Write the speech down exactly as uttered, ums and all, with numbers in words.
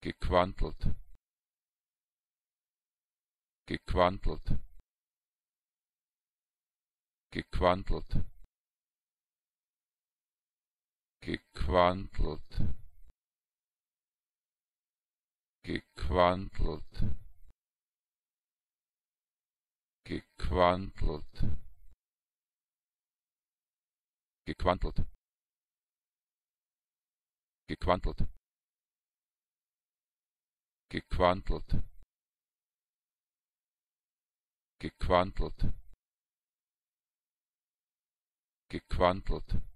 gequantelt, gequantelt, gequantelt, gequantelt, gequantelt, gequantelt, gequantelt, gequantelt, gequantelt, gequantelt, gequantelt.